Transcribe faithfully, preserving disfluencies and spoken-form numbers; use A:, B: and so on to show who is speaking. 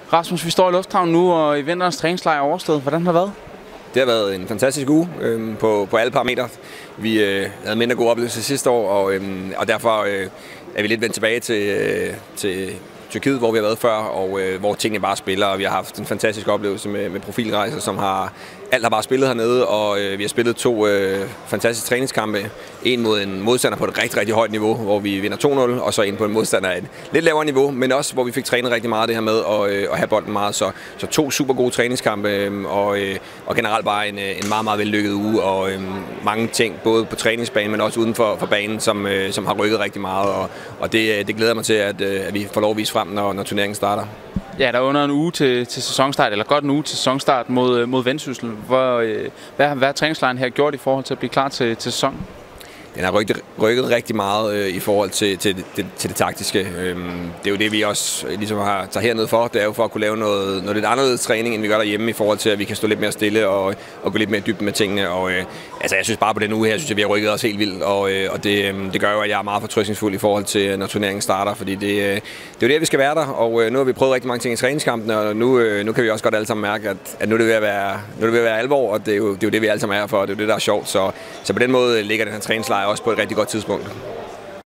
A: Rasmus, vi står i Lufthavnen nu, og i vinterens træningslejr er overstået. Hvordan har det været?
B: Det har været en fantastisk uge øh, på, på alle parametre. Vi øh, havde mindre gode oplevelser sidste år, og, øh, og derfor øh, er vi lidt vendt tilbage til, øh, til Tyrkiet, hvor vi har været før, og øh, hvor tingene bare spiller. Og vi har haft en fantastisk oplevelse med, med profilrejser, som har alt har bare spillet hernede, og øh, vi har spillet to øh, fantastiske træningskampe. En mod en modstander på et rigtig, rigtig højt niveau, hvor vi vinder to nul, og så en på en modstander af et lidt lavere niveau, men også hvor vi fik trænet rigtig meget det her med at, øh, at have bolden meget. Så, så to super gode træningskampe, øh, og, øh, og generelt bare en, en meget, meget vellykket uge, og øh, mange ting, både på træningsbanen, men også uden for, for banen, som, øh, som har rykket rigtig meget, og, og det, det glæder mig til, at, øh, at vi får lov at vise frem, når, når turneringen starter.
A: Ja, der er under en uge til, til sæsonstart, eller godt en uge til sæsonstart mod, mod Vendsyssel. Hvor, øh, hvad, hvad har træningslejren her gjort i forhold til at blive klar til, til sæsonen?
B: Den har rykket, rykket rigtig meget øh, i forhold til, til, til, til det taktiske. Øhm, det er jo det, vi også ligesom har taget hernede for. Det er jo for at kunne lave noget, noget lidt anderledes træning, end vi gør derhjemme, i forhold til, at vi kan stå lidt mere stille og, og gå lidt mere dybt med tingene. Og, øh, altså, jeg synes bare på den uge her, synes jeg, vi har rykket os helt vildt. Og, øh, og det, øh, det gør jo, at jeg er meget fortrøstningsfuld i forhold til, når turneringen starter. Fordi det, øh, det er jo det, vi skal være der. Og øh, nu har vi prøvet rigtig mange ting i træningskampene, og nu, øh, nu kan vi også godt alle sammen mærke, at, at nu er det ved at være, nu er det ved at være alvor. Og det er, jo, det er jo det, vi alle sammen er for. Det er jo det, der er sjovt. Så, så på den måde ligger den her træningslejr også på et rigtig godt tidspunkt.